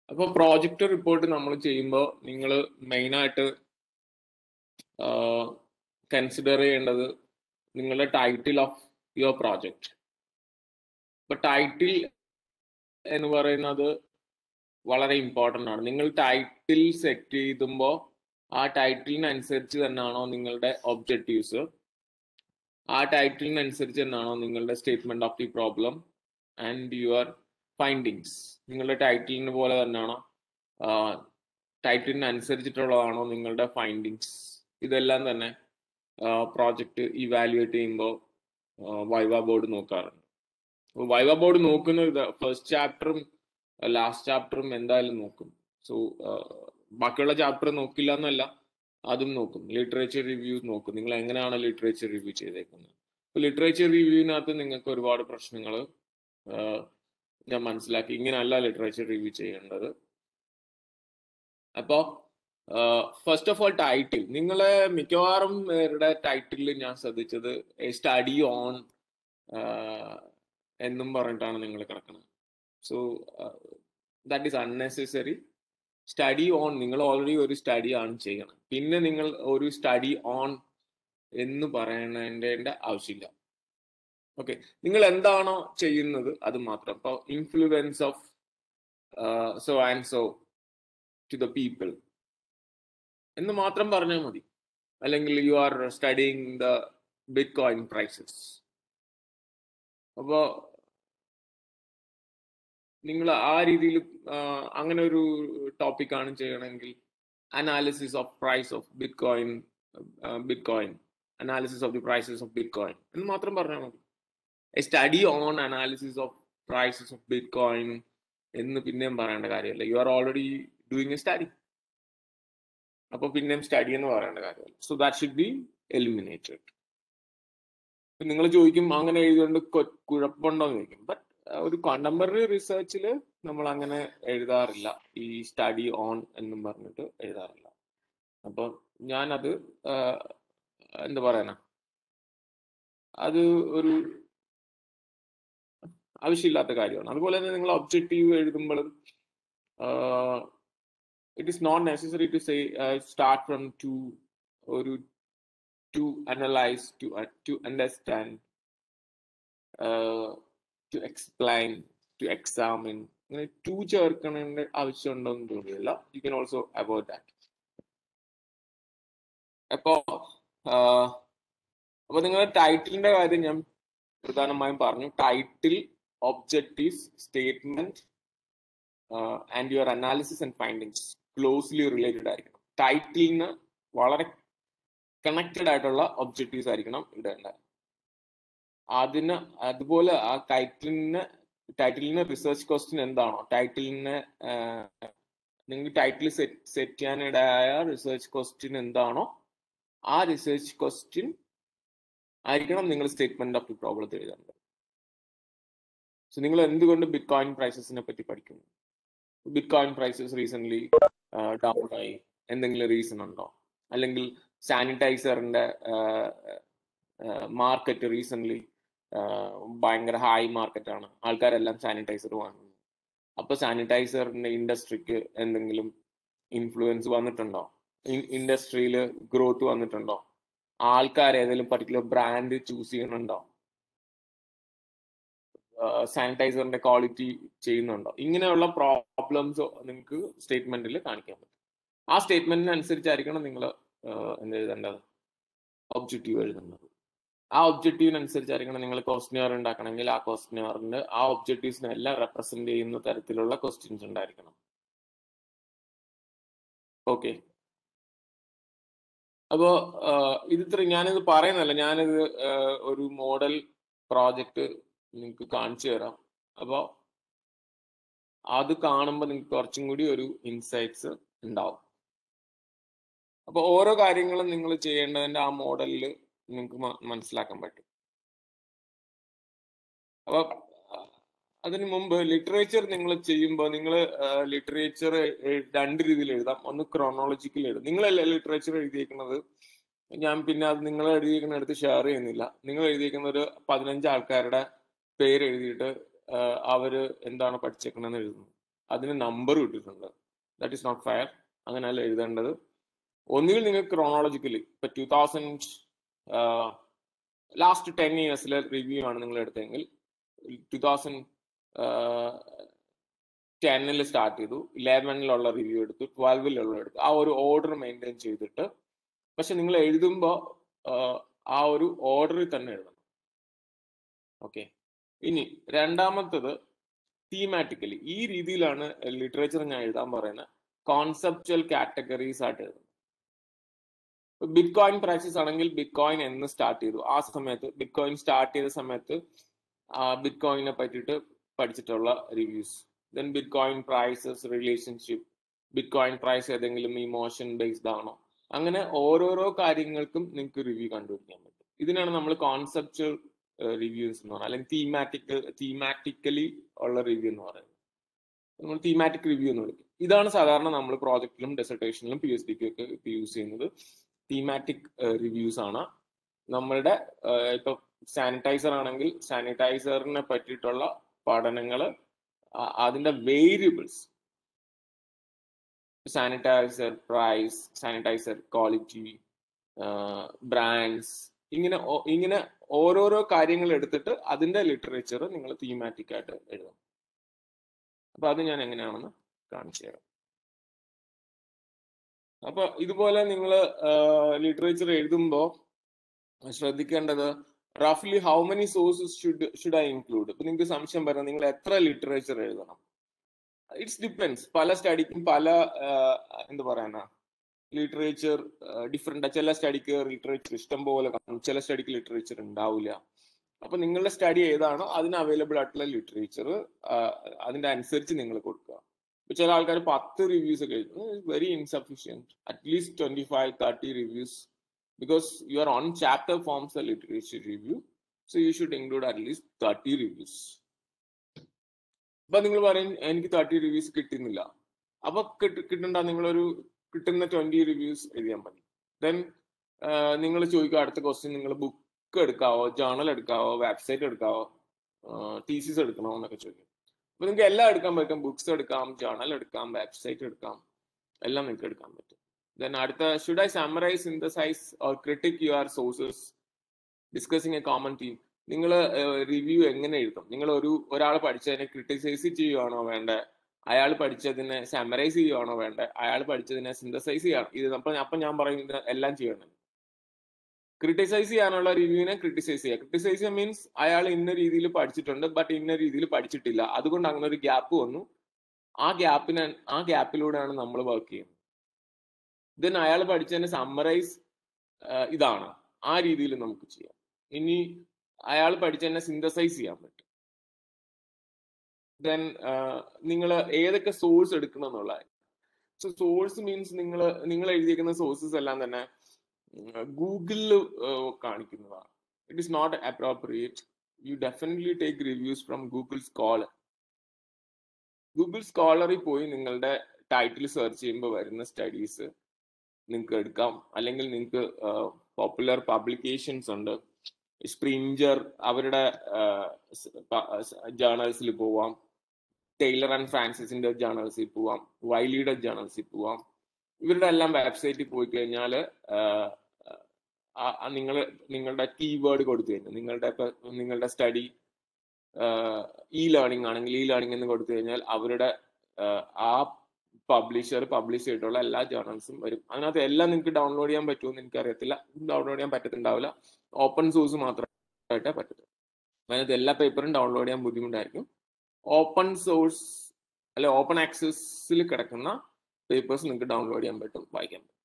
അപ്പോൾ project report നമ്മൾ ചെയ്യുമ്പോൾ നിങ്ങൾ മെയിനായിട്ട് കൺസിഡർ ചെയ്യേണ്ടത് നിങ്ങളുടെ ടൈറ്റിൽ ഓഫ് യുവർ പ്രോജക്റ്റ്. ഇപ്പൊ ടൈറ്റിൽ എന്ന് പറയുന്നത് വളരെ ഇമ്പോർട്ടൻ്റ് ആണ്. നിങ്ങൾ ടൈറ്റിൽ സെറ്റ് ചെയ്തുമ്പോൾ ആ ടൈറ്റിലിനനുസരിച്ച് തന്നെയാണോ നിങ്ങളുടെ ഒബ്ജക്റ്റീവ്സ്, ആ ടൈറ്റിലിനനുസരിച്ച് തന്നെയാണോ നിങ്ങളുടെ statement of the problem and your findings. നിങ്ങളുടെ ടൈറ്റിലിന് പോലെ തന്നെയാണോ, ടൈറ്റിലിനനുസരിച്ചിട്ടുള്ളതാണോ നിങ്ങളുടെ ഫൈൻഡിങ്സ്. ഇതെല്ലാം തന്നെ പ്രോജക്റ്റ് ഇവാലുവേറ്റ് ചെയ്യുമ്പോൾ വൈവ ബോർഡ് നോക്കാറുണ്ട്. വൈവ ബോർഡ് നോക്കുന്നത് ഫസ്റ്റ് ചാപ്റ്ററും ലാസ്റ്റ് ചാപ്റ്ററും എന്തായാലും നോക്കും. സോ ബാക്കിയുള്ള ചാപ്റ്റർ നോക്കില്ല എന്നല്ല, അതും നോക്കും. ലിറ്ററേച്ചർ റിവ്യൂ നോക്കും, നിങ്ങൾ എങ്ങനെയാണ് ലിറ്ററേച്ചർ റിവ്യൂ ചെയ്തേക്കുന്നത്. ലിറ്ററേച്ചർ റിവ്യൂവിനകത്ത് നിങ്ങൾക്ക് ഒരുപാട് പ്രശ്നങ്ങൾ ഞാൻ മനസ്സിലാക്കി. ഇങ്ങനെയല്ല ലിറ്ററേച്ചർ റിവ്യൂ ചെയ്യേണ്ടത്. അപ്പോൾ ഫസ്റ്റ് ഓഫ് ഓൾ ടൈറ്റിൽ, നിങ്ങളെ മിക്കവാറും പേരുടെ ടൈറ്റിൽ ഞാൻ ശ്രദ്ധിച്ചത് സ്റ്റഡി ഓൺ എന്നും പറഞ്ഞിട്ടാണ് നിങ്ങൾ കിടക്കുന്നത്. So that is unnecessary. Study on, നിങ്ങൾ ഓൾറെഡി ഒരു സ്റ്റഡി ആണ് ചെയ്യണം. പിന്നെ നിങ്ങൾ ഒരു സ്റ്റഡി ഓൺ എന്ന് പറയേണ്ട ആവശ്യമില്ല. ഓക്കെ, നിങ്ങൾ എന്താണോ ചെയ്യുന്നത് അത് മാത്രം. ഇപ്പോൾ influence of so and so to the people എന്ന് മാത്രം പറഞ്ഞാൽ മതി. അല്ലെങ്കിൽ you are studying the bitcoin prices. അപ്പോൾ നിങ്ങൾ ആ രീതിയിൽ അങ്ങനെ ഒരു ടോപ്പിക്കാണ് ചെയ്യണമെങ്കിൽ analysis of price of bitcoin, analysis of the prices of bitcoin എന്ന് മാത്രം പറഞ്ഞാൽ മതി. A study on analysis of prices of bitcoin എന്ന് പിന്നെയും പറയേണ്ട കാര്യമല്ല. You are already doing a study. അപ്പോൾ പിന്നെയും സ്റ്റഡി എന്ന് പറയേണ്ട കാര്യമല്ല. So that should be eliminated. നിങ്ങൾ ചോദിക്കും അങ്ങനെ എഴുതുകൊണ്ട് കുഴപ്പമുണ്ടോ എന്ന് ചോദിക്കും. ബട്ട് ഒരു കോണ്ടംപററി റിസർച്ചിൽ നമ്മൾ അങ്ങനെ എഴുതാറില്ല, ഈ സ്റ്റഡി ഓൺ എന്നും പറഞ്ഞിട്ട് എഴുതാറില്ല. അപ്പം ഞാനത് എന്താ പറയാനാ, അത് ഒരു ആവശ്യമില്ലാത്ത കാര്യമാണ്. അതുപോലെ തന്നെ നിങ്ങൾ ഒബ്ജക്റ്റീവ് എഴുതുമ്പോഴും it is not necessary to say start from to analyse, to understand, to explain, to examine. ഇങ്ങനെ ടു ചേർക്കണേണ്ട ആവശ്യമുണ്ടോ എന്ന് തോന്നുന്നില്ല. You can also avoid that. അപ്പൊ നിങ്ങളുടെ ടൈറ്റിലിന്റെ കാര്യം ഞാൻ പ്രധാനമായും പറഞ്ഞു. Title, objectives, statement and your analysis and findings closely related ആയിരിക്കണം. ടൈറ്റിലിന് വളരെ കണക്റ്റഡ് ആയിട്ടുള്ള ഒബ്ജക്റ്റീവ്സ് ആയിരിക്കണം ഇടേണ്ടത്. അതുപോലെ ആ ടൈറ്റിലിന് റിസർച്ച് ക്വസ്റ്റ്യൻ എന്താണോ, ടൈറ്റിലിന് നിങ്ങൾ ടൈറ്റിൽ സെറ്റ് ചെയ്യാനിടയായ റിസർച്ച് ക്വസ്റ്റ്യൻ എന്താണോ, ആ റിസർച്ച് ക്വസ്റ്റ്യൻ ആയിരിക്കണം നിങ്ങൾ സ്റ്റേറ്റ്മെന്റ് ഓഫ് ദി പ്രോബ്ലത്തിൽ എഴുതേണ്ടത്. സോ നിങ്ങൾ എന്തുകൊണ്ട് ബിറ്റ് കോയിൻ പ്രൈസസിനെ പറ്റി പഠിക്കുന്നു? Bitcoin prices recent down ആയി, എന്തെങ്കിലും റീസൺ ഉണ്ടോ? അല്ലെങ്കിൽ സാനിറ്റൈസറിന്റെ മാർക്കറ്റ് റീസെന്റ് ഭയങ്കര ഹൈ മാർക്കറ്റാണ്, ആൾക്കാരെല്ലാം സാനിറ്റൈസർ വാങ്ങുന്നു. അപ്പൊ സാനിറ്റൈസറിന്റെ ഇൻഡസ്ട്രിക്ക് എന്തെങ്കിലും ഇൻഫ്ലുവൻസ് വന്നിട്ടുണ്ടോ? ഇൻഡസ്ട്രിയിൽ ഗ്രോത്ത് വന്നിട്ടുണ്ടോ? ആൾക്കാർ ഏതെങ്കിലും പർട്ടിക്കുലർ ബ്രാൻഡ് ചൂസ് ചെയ്യണുണ്ടോ? സാനിറ്റൈസറിന്റെ ക്വാളിറ്റി ചെയ്യുന്നുണ്ടോ? ഇങ്ങനെയുള്ള പ്രോബ്ലംസ് നിങ്ങൾക്ക് സ്റ്റേറ്റ്മെന്റിൽ കാണിക്കാൻ പറ്റും. ആ സ്റ്റേറ്റ്മെന്റിനനുസരിച്ചായിരിക്കണം നിങ്ങൾ എന്ത് എഴുതേണ്ടത്, ഒബ്ജക്റ്റീവ് എഴുതേണ്ടത്. ആ ഒബ്ജക്റ്റീവിനനുസരിച്ചായിരിക്കണം നിങ്ങൾ ക്വസ്റ്റ്യൻ ഉണ്ടാക്കണമെങ്കിൽ ആ ക്വസ്റ്റ്യൻ ആ ഒബ്ജക്റ്റീവ്സിനെ എല്ലാം റെപ്രസെന്റ് ചെയ്യുന്ന തരത്തിലുള്ള ക്വസ്റ്റ്യൻസ് ഉണ്ടായിരിക്കണം. ഓക്കെ, അപ്പോ ഞാനിത് പറയുന്നല്ല, ഞാനിത് ഒരു മോഡൽ പ്രോജക്റ്റ് നിങ്ങൾക്ക് കാണിച്ചു തരാം. അപ്പോൾ അത് കാണുമ്പോൾ നിങ്ങൾക്ക് കുറച്ചും കൂടി ഒരു ഇൻസൈറ്റ്സ് ഉണ്ടാവും. അപ്പോൾ ഓരോ കാര്യങ്ങളും നിങ്ങൾ ചെയ്യേണ്ടതിന്റെ ആ മോഡലിൽ നിങ്ങൾക്ക് മനസ്സിലാക്കാൻ പറ്റും. അപ്പൊ അതിനു മുമ്പ് ലിറ്ററേച്ചർ നിങ്ങൾ ചെയ്യുമ്പോൾ നിങ്ങൾ ലിറ്ററേച്ചർ രണ്ട് രീതിയിൽ എഴുതാം. ഒന്ന് ക്രോണോളജിക്കൽ എഴുതും. നിങ്ങളല്ല ലിറ്ററേച്ചർ എഴുതിയിരിക്കുന്നത്, ഞാൻ പിന്നെ അത് നിങ്ങൾ എഴുതിയിരിക്കുന്ന അടുത്ത് ഷെയർ ചെയ്യുന്നില്ല. നിങ്ങൾ എഴുതിയിരിക്കുന്ന ഒരു 15 ആൾക്കാരുടെ പേര് എഴുതിയിട്ട് അവര് എന്താണ് പഠിച്ചേക്കണെന്ന് എഴുതുന്നു. അതിന് നമ്പർ ഇട്ടിട്ടുണ്ട്. That is not fair. അങ്ങനെയല്ല എഴുതേണ്ടത്. ഒന്നുകിൽ നിങ്ങൾ ക്രോണോളജിക്കലി ഇപ്പൊ 2000 ലാസ്റ്റ് 10 ഇയേഴ്സിലെ റിവ്യൂ ആണ് നിങ്ങൾ എടുത്തെങ്കിൽ 2010 സ്റ്റാർട്ട് ചെയ്തു, 11 റിവ്യൂ എടുത്തു, 12 എടുത്തു. ആ ഒരു ഓർഡർ മെയിൻറ്റെയിൻ ചെയ്തിട്ട്, പക്ഷെ നിങ്ങൾ എഴുതുമ്പോൾ ആ ഒരു ഓർഡറിൽ തന്നെ എഴുതണം. ഓക്കെ. ഇനി രണ്ടാമത്തത് തീമാറ്റിക്കലി. ഈ രീതിയിലാണ് ലിറ്ററേച്ചർ ഞാൻ എഴുതാൻ പറയുന്നത്. കോൺസെപ്ച്വൽ കാറ്റഗറീസ് ആയിട്ട് എഴുതുന്നത്. ബിറ്റ് കോയിൻ പ്രൈസസ് ആണെങ്കിൽ ബിറ്റ് കോയിൻ എന്ന് സ്റ്റാർട്ട് ചെയ്തു, ആ സമയത്ത് ബിറ്റ് കോയിൻ സ്റ്റാർട്ട് ചെയ്ത സമയത്ത് ബിറ്റ് കോയിനെ പറ്റിയിട്ട് പഠിച്ചിട്ടുള്ള reviews. Then bitcoin prices relationship, bitcoin price ഏതെങ്കിലും ഇമോഷൻ ബേസ്ഡ് ആണോ, അങ്ങനെ ഓരോരോ കാര്യങ്ങൾക്കും നിങ്ങൾക്ക് റിവ്യൂ കണ്ടുപിടിക്കാൻ പറ്റും. ഇതിനാണ് നമ്മൾ കോൺസെപ്ച്വൽ റിവ്യൂസ് എന്ന് പറയുന്നത്, അല്ലെങ്കിൽ തീമാറ്റിക്കലി ഉള്ള റിവ്യൂ എന്ന് പറയുന്നത്. നമ്മൾ തീമാറ്റിക് റിവ്യൂ എന്ന് വിളിക്കും. ഇതാണ് സാധാരണ നമ്മൾ പ്രോജക്റ്റിലും ഡെസർട്ടേഷനിലും PhD ഒക്കെ യൂസ് ചെയ്യുന്നത്. തീമാറ്റിക് റിവ്യൂസ് ആണ്. നമ്മളുടെ ഇപ്പൊ സാനിറ്റൈസർ ആണെങ്കിൽ സാനിറ്റൈസറിനെ പറ്റിയിട്ടുള്ള പഠനങ്ങൾ, അതിന്റെ variables, sanitiser price, sanitiser quality, brands, ഇങ്ങനെ ഓരോരോ കാര്യങ്ങൾ എടുത്തിട്ട് അതിന്റെ ലിറ്ററേച്ചർ നിങ്ങൾ തീമാറ്റിക് ആയിട്ട് എഴുതണം. അപ്പൊ അത് ഞാൻ എങ്ങനെയാണെന്ന് കാണിച്ചു തരാം. അപ്പൊ ഇതുപോലെ നിങ്ങൾ ലിറ്ററേച്ചർ എഴുതുമ്പോൾ ശ്രദ്ധിക്കേണ്ടത് റഫ്ലി how many sources should I include. ഇപ്പൊ നിങ്ങൾക്ക് സംശയം വരുന്നത് നിങ്ങൾ എത്ര ലിറ്ററേച്ചർ എഴുതണം. It's depends. പല സ്റ്റഡിക്കും പല എന്താ പറയാനാ ലിറ്ററേച്ചർ ഡിഫറെന്റ്. ചില സ്റ്റഡിക്ക് ലിറ്ററേച്ചർ ഇഷ്ടം പോലെ കാണും, ചില സ്റ്റഡിക്ക് ലിറ്ററേച്ചർ ഉണ്ടാവില്ല. അപ്പൊ നിങ്ങളുടെ സ്റ്റഡി ഏതാണോ അതിന് അവൈലബിൾ ആയിട്ടുള്ള ലിറ്ററേച്ചർ അതിന്റെ അനുസരിച്ച് നിങ്ങൾ കൊടുക്കുക. ചില ആൾക്കാർ 10 റിവ്യൂസ് ഒക്കെ എഴുതുന്നു, very insufficient. At least 25-30 reviews, because your on chapter forms a literature review, so you should include at least 30 reviews. അപ്പൊ നിങ്ങൾ പറയും എനിക്ക് 30 റിവ്യൂസ് കിട്ടുന്നില്ല. അപ്പൊ കിട്ടണ്ട, നിങ്ങളൊരു കിട്ടുന്ന 20 റിവ്യൂസ് എഴുതിയാൽ മതി. ദെൻ നിങ്ങൾ ചോദിക്കുക അടുത്ത ക്വസ്റ്റ്യൻ, നിങ്ങൾ ബുക്ക് എടുക്കാവോ, ജേർണൽ എടുക്കാവോ, വെബ്സൈറ്റ് എടുക്കാവോ, തീസിസ് എടുക്കണോ എന്നൊക്കെ ചോദിക്കും. അപ്പൊ നിങ്ങൾക്ക് എല്ലാം എടുക്കാൻ പറ്റും. ബുക്സ് എടുക്കാം, ജേർണൽ എടുക്കാം, വെബ്സൈറ്റ് എടുക്കാം, എല്ലാം നിങ്ങൾക്ക് എടുക്കാൻ പറ്റും. Then അടുത്ത, should I summarize, synthesize or critique your sources discussing a common theme? നിങ്ങൾ റിവ്യൂ എങ്ങനെ എഴുതും? നിങ്ങൾ ഒരാൾ പഠിച്ചതിനെ ക്രിട്ടിസൈസ് ചെയ്യുവാണോ വേണ്ടേ, അയാൾ പഠിച്ചതിനെ സമ്മറൈസ് ചെയ്യുവാണോ വേണ്ടേ, അയാൾ പഠിച്ചതിനെ സിന്തസൈസ് ചെയ്യണം? ഇത് അപ്പം ഞാൻ പറയുന്നത് എല്ലാം ചെയ്യണം. ക്രിട്ടിസൈസ് ചെയ്യാനുള്ള റിവ്യൂവിനെ ക്രിട്ടിസൈസ് ചെയ്യുക. ക്രിട്ടിസൈസ് ചെയ്യുക മീൻസ് അയാൾ ഇന്ന രീതിയിൽ പഠിച്ചിട്ടുണ്ട് ബട്ട് ഇന്ന രീതിയിൽ പഠിച്ചിട്ടില്ല, അതുകൊണ്ട് അങ്ങനെ ഒരു ഗ്യാപ്പ് വന്നു, ആ ഗ്യാപ്പിലൂടെയാണ് നമ്മൾ വർക്ക് ചെയ്യുന്നത്. ദെൻ അയാൾ പഠിച്ചതിനെ സമ്മറൈസ് ഇതാണ്, ആ രീതിയിൽ നമുക്ക് ചെയ്യാം. ഇനി അയാൾ പഠിച്ചതിനെ സിന്തസൈസ് ചെയ്യാൻ പറ്റും. ദെൻ നിങ്ങൾ ഏതൊക്കെ സോഴ്സ് എടുക്കണം എന്നുള്ള. സോ സോഴ്സ് മീൻസ് നിങ്ങൾ എഴുതിയിരിക്കുന്ന സോഴ്സസ് എല്ലാം തന്നെ ഗൂഗിളിൽ കാണിക്കുന്നതാണ്. It is not appropriate. You definitely take reviews from Google Scholar. Google സ്കോളറിൽ പോയി നിങ്ങളുടെ ടൈറ്റിൽ സെർച്ച് ചെയ്യുമ്പോൾ വരുന്ന സ്റ്റഡീസ് നിങ്ങൾക്ക് എടുക്കാം. അല്ലെങ്കിൽ നിങ്ങൾക്ക് പോപ്പുലർ പബ്ലിക്കേഷൻസ് ഉണ്ട്, സ്പ്രിഞ്ചർ, അവരുടെ ജേർണൽസിൽ പോവാം, ടൈലർ ആൻഡ് ഫ്രാൻസിസിന്റെ ജേർണൽസിൽ പോവാം, വൈലിയുടെ ജേർണൽസിൽ പോവാം. ഇവരുടെ എല്ലാം വെബ്സൈറ്റിൽ പോയി കഴിഞ്ഞാൽ നിങ്ങളുടെ കീവേഡ് കൊടുത്തു കഴിഞ്ഞാൽ, നിങ്ങളുടെ സ്റ്റഡി ലേണിംഗ് ആണെങ്കിൽ ലേണിംഗ് എന്ന് കൊടുത്തു കഴിഞ്ഞാൽ അവരുടെ ആ പബ്ലിഷ് ചെയ്തിട്ടുള്ള എല്ലാ ജേർണൽസും വരും. അതിനകത്ത് എല്ലാം നിങ്ങൾക്ക് ഡൗൺലോഡ് ചെയ്യാൻ പറ്റുമെന്ന് എനിക്കറിയത്തില്ല. ഡൗൺലോഡ് ചെയ്യാൻ പറ്റത്തുണ്ടാവില്ല. ഓപ്പൺ സോഴ്സ് മാത്രമായിട്ടേ പറ്റത്തുള്ളൂ. അതിനകത്ത് എല്ലാ പേപ്പറും ഡൗൺലോഡ് ചെയ്യാൻ ബുദ്ധിമുട്ടായിരിക്കും. ഓപ്പൺ സോഴ്സ് അല്ലെ ഓപ്പൺ ആക്സസിൽ കിടക്കുന്ന പേപ്പേഴ്സ് നിങ്ങൾക്ക് ഡൗൺലോഡ് ചെയ്യാൻ പറ്റും, വായിക്കാൻ പറ്റും.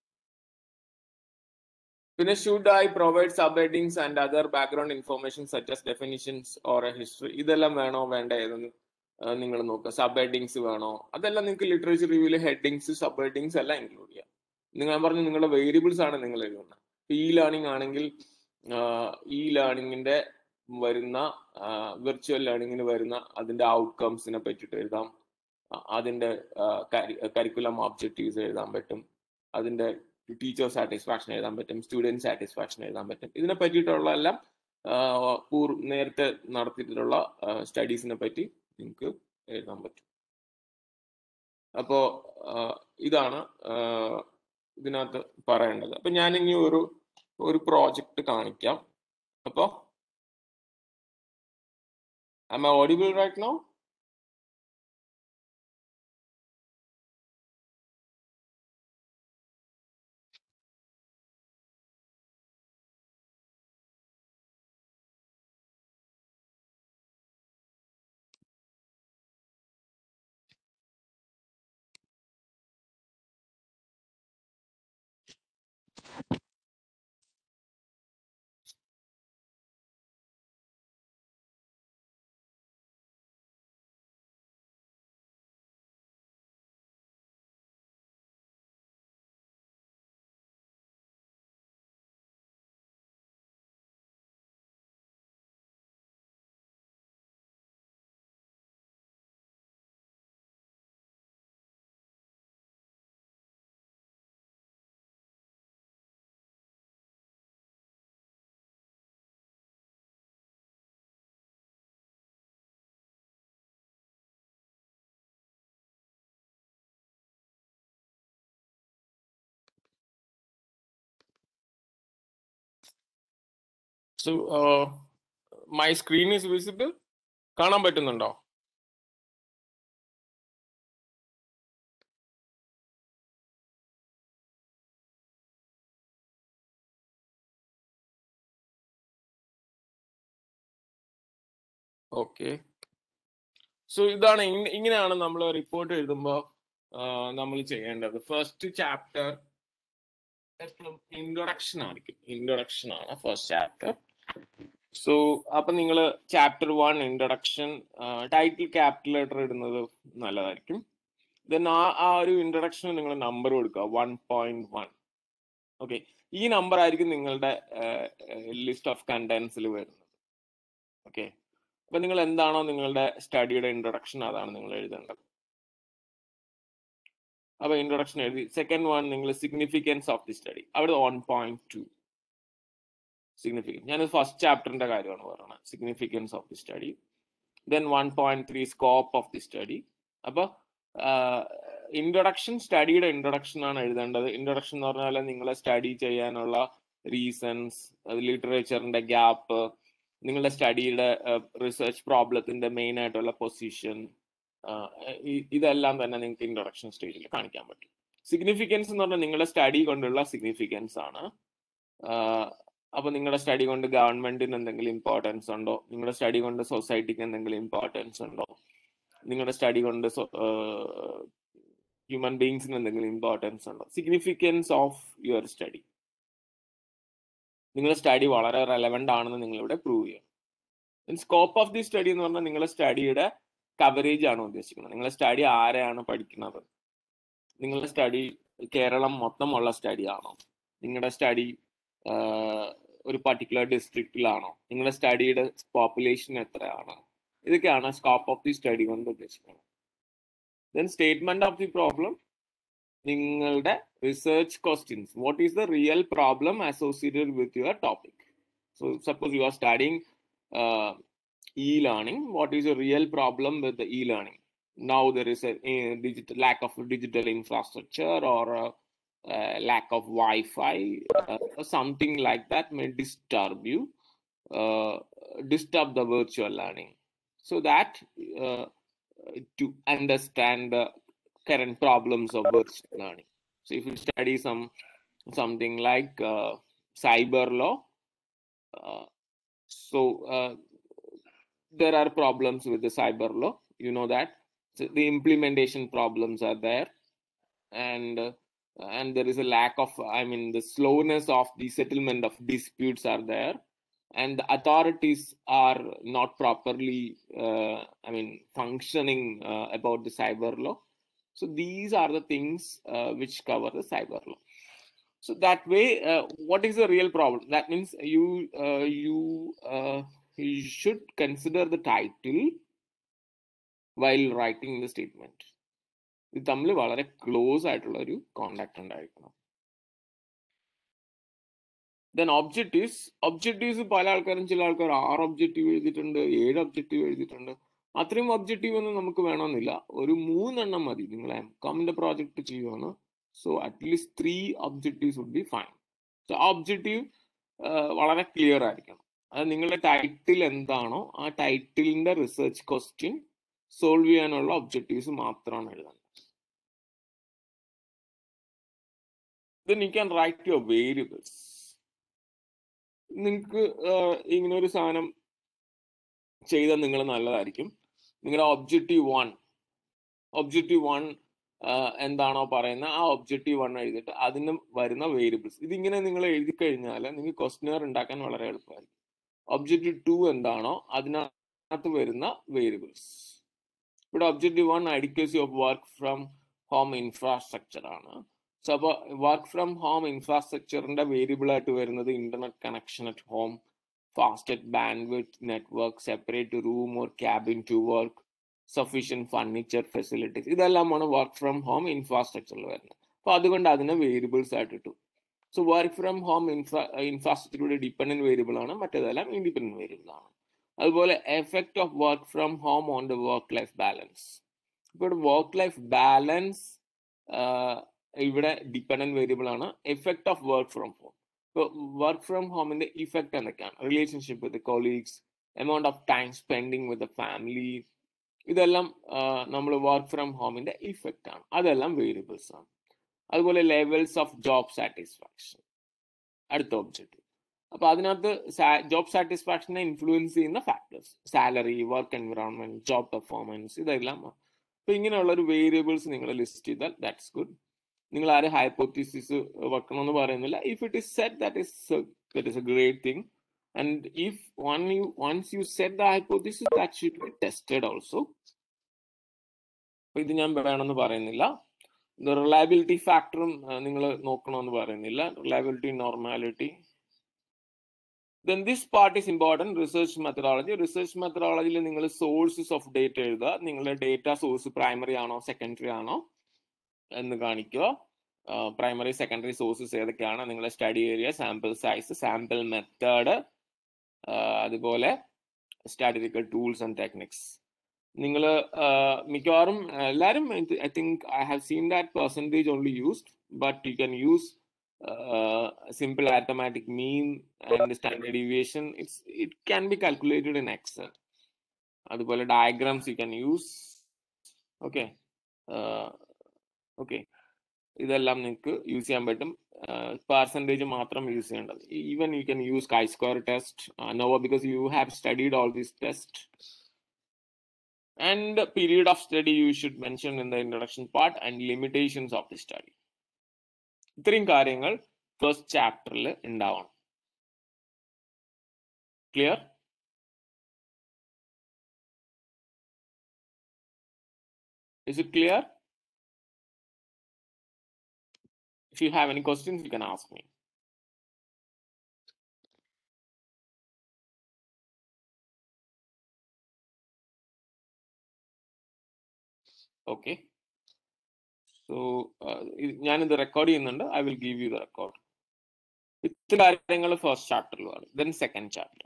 പിന്നെ should I provide sub headings and other background information such as definitions or a history. ഇതെല്ലാം വേണോ വേണ്ട ഏതെന്ന് നിങ്ങൾ നോക്കുക. സബ് ഹെഡിങ്സ് വേണോ, അതെല്ലാം നിങ്ങൾക്ക് ലിറ്ററേച്ചർ റിവ്യൂവിൽ ഹെഡിങ്സ് സബ് ഹെഡിങ്സ് എല്ലാം ഇൻക്ലൂഡ് ചെയ്യാം. നിങ്ങൾ പറഞ്ഞു നിങ്ങളുടെ വേരിയബിൾസ് ആണ് നിങ്ങൾ എഴുതുന്നത്. ലേണിംഗ് ആണെങ്കിൽ ലേണിംഗിന്റെ വരുന്ന വിർച്വൽ ലേണിംഗിന് വരുന്ന അതിന്റെ ഔട്ട്കംസിനെ പറ്റിയിട്ട് എഴുതാം, അതിന്റെ കരിക്കുലം ഒബ്ജക്റ്റീവ്സ് എഴുതാൻ പറ്റും, അതിന്റെ ടീച്ചർ സാറ്റിസ്ഫാക്ഷൻ എഴുതാൻ പറ്റും, സ്റ്റുഡൻറ് സാറ്റിസ്ഫാക്ഷൻ എഴുതാൻ പറ്റും. ഇതിനെ പറ്റിയിട്ടുള്ള എല്ലാം നേരത്തെ നടത്തിയിട്ടുള്ള സ്റ്റഡീസിനെ പറ്റി നിങ്ങൾക്ക് എഴുതാൻ പറ്റും. അപ്പോ ഇതാണ് ഇതിനകത്ത് പറയേണ്ടത്. അപ്പൊ ഞാൻ ഇനി ഒരു പ്രോജക്റ്റ് കാണിക്കാം. അപ്പോ am I audible right now? So my screen is visible. കാണാൻ പറ്റുന്നുണ്ടോ? ഓക്കെ. സോ ഇതാണ് ഇങ്ങനെയാണ് നമ്മൾ റിപ്പോർട്ട് എഴുതുമ്പോൾ നമ്മൾ ചെയ്യേണ്ടത്. ഫസ്റ്റ് ചാപ്റ്റർ എപ്പോഴും ഇൻട്രൊഡക്ഷൻ ആയിരിക്കും. ഇൻട്രൊഡക്ഷൻ ആണ് ഫസ്റ്റ് ചാപ്റ്റർ. സോ അപ്പൊ നിങ്ങൾ chapter 1 introduction title capital letter ഇടുന്നത് നല്ലതായിരിക്കും. ദെൻ ആ ഒരു ഇൻട്രൊഡക്ഷന് നിങ്ങൾ നമ്പർ കൊടുക്കുക 1.1. ഓക്കെ, ഈ നമ്പർ ആയിരിക്കും നിങ്ങളുടെ ലിസ്റ്റ് ഓഫ് കണ്ടന്റ്സിൽ വരുന്നത്. ഓക്കെ, അപ്പൊ നിങ്ങൾ എന്താണോ നിങ്ങളുടെ സ്റ്റഡിയുടെ ഇൻട്രൊഡക്ഷൻ അതാണ് നിങ്ങൾ എഴുതേണ്ടത്. അപ്പൊ ഇൻട്രൊഡക്ഷൻ എഴുതി. സെക്കൻഡ് വൺ നിങ്ങൾ സിഗ്നിഫിക്കൻസ് ഓഫ് ദി സ്റ്റഡി, അവിടെ 1.2 സിഗ്നിഫിക്കൻസ്. ഞാൻ ഫസ്റ്റ് ചാപ്റ്ററിന്റെ കാര്യമാണ് പറയുന്നത്, significance of the study. Then 1.3 scope of the study. അപ്പൊ ഇൻട്രൊഡക്ഷൻ, സ്റ്റഡിയുടെ ഇൻട്രൊഡക്ഷൻ ആണ് എഴുതേണ്ടത്. ഇൻട്രൊഡക്ഷൻ എന്ന് പറഞ്ഞാൽ നിങ്ങളെ സ്റ്റഡി ചെയ്യാനുള്ള റീസൺസ്, ലിറ്ററേച്ചറിന്റെ ഗ്യാപ്പ്, നിങ്ങളുടെ സ്റ്റഡിയുടെ റിസർച്ച് പ്രോബ്ലത്തിന്റെ മെയിൻ ആയിട്ടുള്ള പൊസിഷൻ, ഇതെല്ലാം തന്നെ നിങ്ങൾക്ക് ഇൻട്രൊഡക്ഷൻ സ്റ്റേജിൽ കാണിക്കാൻ പറ്റും. സിഗ്നിഫിക്കൻസ് എന്ന് പറഞ്ഞാൽ നിങ്ങളുടെ സ്റ്റഡി കൊണ്ടുള്ള സിഗ്നിഫിക്കൻസ് ആണ്. അപ്പൊ നിങ്ങളുടെ സ്റ്റഡി കൊണ്ട് ഗവൺമെന്റിന് എന്തെങ്കിലും ഇമ്പോർട്ടൻസ് ഉണ്ടോ, നിങ്ങളുടെ സ്റ്റഡി കൊണ്ട് സൊസൈറ്റിക്ക് എന്തെങ്കിലും ഇമ്പോർട്ടൻസ് ഉണ്ടോ, നിങ്ങളുടെ സ്റ്റഡി കൊണ്ട് ഹ്യൂമൻ ബീങ്സിന് എന്തെങ്കിലും ഇമ്പോർട്ടൻസ് ഉണ്ടോ. സിഗ്നിഫിക്കൻസ് ഓഫ് യുവർ സ്റ്റഡി, നിങ്ങളുടെ സ്റ്റഡി വളരെ റെലവെന്റ് ആണെന്ന് നിങ്ങളിവിടെ പ്രൂവ് ചെയ്യണം. സ്കോപ്പ് ഓഫ് ദി സ്റ്റഡി എന്ന് പറഞ്ഞാൽ നിങ്ങളുടെ സ്റ്റഡിയുടെ കവറേജ് ആണ് ഉദ്ദേശിക്കുന്നത്. നിങ്ങളുടെ സ്റ്റഡി ആരെയാണ് പഠിക്കുന്നത്, നിങ്ങളുടെ സ്റ്റഡി കേരളം മൊത്തമുള്ള സ്റ്റഡി ആണോ, നിങ്ങളുടെ സ്റ്റഡി ഒരു പർട്ടിക്കുലർ ഡിസ്ട്രിക്റ്റിലാണോ, നിങ്ങളുടെ സ്റ്റഡിയുടെ പോപ്പുലേഷൻ എത്രയാണ്, ഇതൊക്കെയാണ് സ്കോപ്പ് ഓഫ് ദി സ്റ്റഡി കൊണ്ട് ഉദ്ദേശിക്കുന്നത്. Then statement of the problem, നിങ്ങളുടെ research questions, what is the real problem associated with your topic. So suppose you are studying e-learning, what is a real problem with the e-learning? Now there is a lack of digital infrastructure, or lack of Wi-Fi, something like that may disturb you, disturb the virtual learning. So that to understand the current problems of virtual learning. So if you study something like cyber law, there are problems with the cyber law, you know that. So the implementation problems are there, and there is a lack of, the slowness of the settlement of disputes are there, and the authorities are not properly functioning about the cyber law. So these are the things which cover the cyber law. So that way, what is the real problem? That means you should consider the title while writing the statement. ഇത് തമ്മിൽ വളരെ close ആയിട്ടുള്ള ഒരു contact ഉണ്ടായിരിക്കണം. Then objectives പല ആൾക്കാരും, ചില ആൾക്കാർ 6 ഒബ്ജക്റ്റീവ് എഴുതിയിട്ടുണ്ട്, 7 ഒബ്ജക്റ്റീവ് എഴുതിയിട്ടുണ്ട്. അത്രയും ഒബ്ജക്റ്റീവ് ഒന്നും നമുക്ക് വേണമെന്നില്ല, ഒരു 3 എണ്ണം മതി. നിങ്ങൾ എംകോമിന്റെ പ്രോജക്റ്റ് ചെയ്യുവാണ്, so at least 3 objectives would be fine. So ആ ഒബ്ജക്റ്റീവ് വളരെ ക്ലിയർ ആയിരിക്കണം. അത് നിങ്ങളുടെ ടൈറ്റിൽ എന്താണോ ആ ടൈറ്റിലിന്റെ റിസർച്ച് ക്വസ്റ്റ്യൻ സോൾവ് ചെയ്യാനുള്ള ഒബ്ജക്റ്റീവ്സ് മാത്രമാണ് എഴുതേണ്ടത്. Then you can write your variables. നിങ്ങൾക്ക് ഇങ്ങനെ ഒരു സാധനം ചെയ്താൽ നിങ്ങൾ നല്ലതായിരിക്കും. നിങ്ങളുടെ ഒബ്ജക്റ്റീവ് വൺ എന്താണോ പറയുന്നത് ആ ഒബ്ജക്റ്റീവ് 1 എഴുതിയിട്ട് അതിന് വരുന്ന വേരിയബിൾസ് ഇതിങ്ങനെ നിങ്ങൾ എഴുതി കഴിഞ്ഞാൽ നിങ്ങൾക്ക് ക്വസ്റ്റ്യനർ ഉണ്ടാക്കാൻ വളരെ എളുപ്പമായിരിക്കും. ഒബ്ജക്റ്റീവ് 2 എന്താണോ അതിനകത്ത് വരുന്ന വേരിയബിൾസ്. ഇവിടെ objective 1 adequacy of work from home infrastructure ആണ്. സോ അപ്പോൾ വർക്ക് ഫ്രം ഹോം ഇൻഫ്രാസ്ട്രക്ചറിന്റെ വേരിയബിൾ ആയിട്ട് വരുന്നത് internet connection at home, fastest bandwidth network, separate room or cabin to work, sufficient furniture facilities. ഇതെല്ലാമാണ് വർക്ക് ഫ്രം ഹോം ഇൻഫ്രാസ്ട്രക്ചറിൽ വരുന്നത്. അപ്പോൾ അതുകൊണ്ട് അതിനെ വേരിയബിൾസ് ആയിട്ട് ഇട്ടു. സോ വർക്ക് ഫ്രം ഹോം ഇൻഫ്രാസ്ട്രക്ചറുടെ ഡിപ്പെൻഡന്റ് വേരിയബിൾ ആണ്, മറ്റേതെല്ലാം ഇൻഡിപെൻഡന്റ് വേരിയബിൾ ആണ്. അതുപോലെ effect of work from home on the work life balance. ഇപ്പോൾ വർക്ക് ലൈഫ് ബാലൻസ് ഇവിടെ ഡിപ്പെൻഡന്റ് വേരിയബിൾ ആണ്. Effect of work from home, work from ഹോമിന്റെ ഇഫക്റ്റ് എന്തൊക്കെയാണ്? Relationship with colleagues, amount of time spending with family, ഇതെല്ലാം നമ്മൾ work from ഹോമിന്റെ effect ആണ്, അതെല്ലാം വേരിയബിൾസ് ആണ്. അതുപോലെ ലെവൽസ് ഓഫ് ജോബ് സാറ്റിസ്ഫാക്ഷൻ, അടുത്ത ഒബ്ജക്റ്റീവ്. അപ്പൊ അതിനകത്ത് ജോബ് സാറ്റിസ്ഫാക്ഷനെ ഇൻഫ്ലുവൻസ് ചെയ്യുന്ന factors, salary, work environment, job performance, ഇതെല്ലാം. അപ്പൊ ഇങ്ങനെയുള്ള ഒരു വേരിയബിൾസ് നിങ്ങൾ ലിസ്റ്റ് ചെയ്താൽ ദാറ്റ്സ് ഗുഡ്. നിങ്ങൾ ആരും ഹൈപ്പോത്തീസിസ് വെക്കണമെന്ന് പറയുന്നില്ല. If it is set that is a great thing, and if once you set the hypothesis that should be tested also. ഇത് ഞാൻ വേണമെന്ന് പറയുന്നില്ല. റിലയബിലിറ്റി ഫാക്ടറും നിങ്ങൾ നോക്കണമെന്ന് പറയുന്നില്ല, reliability, normality. Then this part is important, research methodology. Research methodology നിങ്ങൾ sources of data എഴുതുക. നിങ്ങളുടെ ഡേറ്റ സോഴ്സ് പ്രൈമറി ആണോ സെക്കൻഡറി ആണോ എന്ന് കാണിക്കുക. പ്രൈമറി സെക്കൻഡറി സോഴ്സസ് ഏതൊക്കെയാണ്, നിങ്ങളുടെ study area, sample size, sample method, അതുപോലെ സ്റ്റാറ്റിസ്റ്റിക്കൽ ടൂൾസ് ആൻഡ് ടെക്നിക്സ്. നിങ്ങൾ മിക്കവാറും എല്ലാവരും, I think I have seen that percentage only used, but you can use simple arithmetic mean and standard deviation. It can be calculated in Excel. അതുപോലെ diagrams you can use. Okay. Okay. ഇതെല്ലാം നിങ്ങൾക്ക് use ചെയ്യാൻ പറ്റും. Percentage മാത്രം use ചെയ്യേണ്ടത്. Even you can use chi-square test, ANOVA, because you have studied all these tests. And period of study you should mention in the introduction part, and limitations of the study. ഇത്രയും കാര്യങ്ങൾ first ചാപ്റ്ററിൽ ഉണ്ടാവണം. Clear? Is it clear? If you have any questions, you can ask me. Okay. So, ഞാനിത് record ചെയ്യുന്നുണ്ട്. I will give you the record. ഇത്ര കാര്യങ്ങൾ first ചാപ്റ്ററിലാണ്. Then second chapter.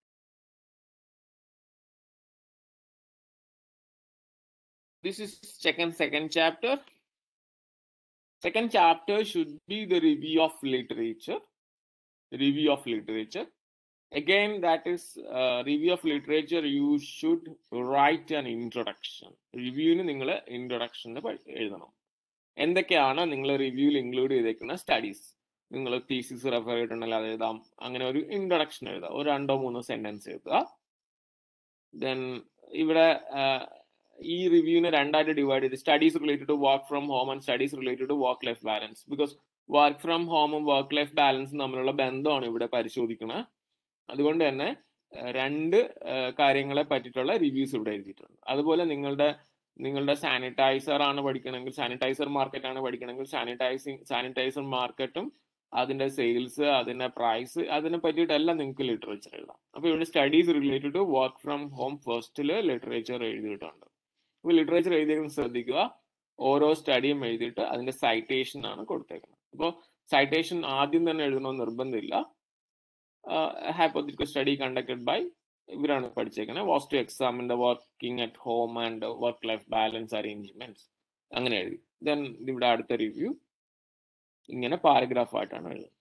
This is second chapter. Second chapter should be the review of literature. Review of literature. Again, that is review of literature. You should write an introduction. റിവ്യൂവിന് നിങ്ങൾ introduction എഴുതണം. എന്തൊക്കെയാണ് നിങ്ങൾ റിവ്യൂവിൽ include ചെയ്തേക്കുന്ന studies. നിങ്ങൾ thesis refer ചെയ്തിട്ടുണ്ടെങ്കിൽ അത് എഴുതാം. അങ്ങനെ ഒരു ഇൻട്രൊഡക്ഷൻ എഴുതാം, ഒരു 2-3 സെന്റൻസ് എഴുതുക. ദെൻ ഇവിടെ ഈ റിവ്യൂവിനെ രണ്ടായിട്ട് ഡിവൈഡ് ചെയ്ത് studies related to work from home and studies related to work life balance. Because work from ഹോമും വർക്ക് ലൈഫ് ബാലൻസും തമ്മിലുള്ള ബന്ധമാണ് ഇവിടെ പരിശോധിക്കുന്നത്. അതുകൊണ്ട് തന്നെ രണ്ട് കാര്യങ്ങളെ പറ്റിയിട്ടുള്ള റിവ്യൂസ് ഇവിടെ എഴുതിയിട്ടുണ്ട്. അതുപോലെ നിങ്ങളുടെ സാനിറ്റൈസർ ആണ് പഠിക്കണമെങ്കിൽ, സാനിറ്റൈസർ മാർക്കറ്റ് ആണ് പഠിക്കണമെങ്കിൽ സാനിറ്റൈസർ മാർക്കറ്റും അതിന്റെ സെയിൽസ്, അതിന്റെ പ്രൈസ്, അതിനെ പറ്റിയിട്ടെല്ലാം നിങ്ങൾക്ക് ലിറ്ററേച്ചർ എഴുതാം. അപ്പൊ ഇവിടെ studies related to work from home ഫസ്റ്റില് ലിറ്ററേച്ചർ എഴുതിയിട്ടുണ്ട്. അപ്പൊ ലിറ്ററേച്ചർ എഴുതിയേക്കുന്നത് ശ്രദ്ധിക്കുക. ഓരോ സ്റ്റഡിയും എഴുതിയിട്ട് അതിന്റെ സൈറ്റേഷൻ ആണ് കൊടുത്തേക്കുന്നത്. അപ്പോൾ സൈറ്റേഷൻ ആദ്യം തന്നെ എഴുതണമെന്ന് നിർബന്ധമില്ല. Hypothetical study conducted by ഇവരാണ് പഠിച്ചേക്കുന്നത്. Was to examine the working at home and work life balance arrangements അങ്ങനെ എഴുതി. ദെൻ ഇവിടെ അടുത്ത റിവ്യൂ ഇങ്ങനെ പാരഗ്രാഫ് ആയിട്ടാണ് എഴുതുന്നത്.